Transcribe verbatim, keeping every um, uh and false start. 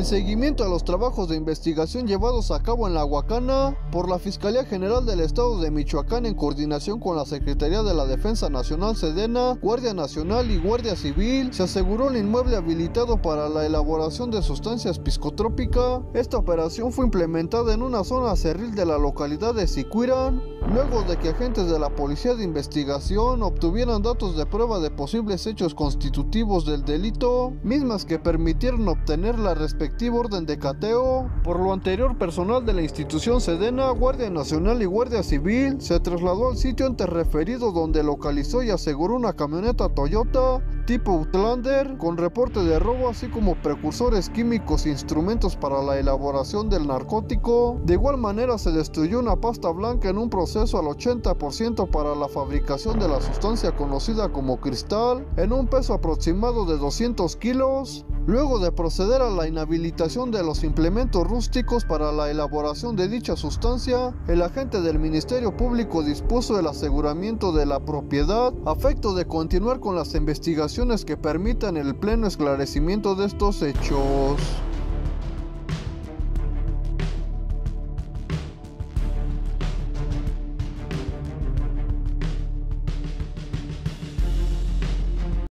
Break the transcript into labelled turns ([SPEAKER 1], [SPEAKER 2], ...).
[SPEAKER 1] En seguimiento a los trabajos de investigación llevados a cabo en La Huacana por la Fiscalía General del Estado de Michoacán en coordinación con la Secretaría de la Defensa Nacional Sedena, Guardia Nacional y Guardia Civil, se aseguró el inmueble habilitado para la elaboración de sustancias psicotrópicas. Esta operación fue implementada en una zona cerril de la localidad de Siquirán, luego de que agentes de la Policía de Investigación obtuvieran datos de prueba de posibles hechos constitutivos del delito, mismas que permitieron obtener la respectiva orden de cateo. Por lo anterior, personal de la institución Sedena, Guardia Nacional y Guardia Civil se trasladó al sitio antes referido, donde localizó y aseguró una camioneta Toyota tipo Outlander con reporte de robo, así como precursores químicos e instrumentos para la elaboración del narcótico. De igual manera, se destruyó una pasta blanca en un proceso al ochenta por ciento para la fabricación de la sustancia conocida como cristal, en un peso aproximado de doscientos kilos. Luego de proceder a la inhabilitación de los implementos rústicos para la elaboración de dicha sustancia, el agente del Ministerio Público dispuso el aseguramiento de la propiedad a efecto de continuar con las investigaciones que permitan el pleno esclarecimiento de estos hechos.